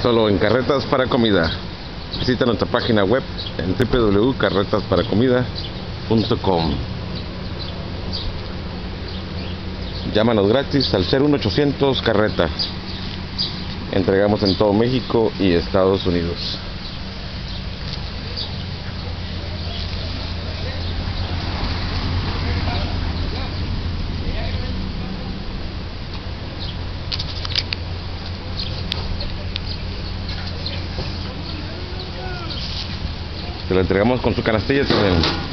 solo en Carretas para Comida. Visita nuestra página web en www.carretasparaComida.com. Llámanos gratis al 01800 Carreta. Entregamos en todo México y Estados Unidos. Se lo entregamos con su canastilla también.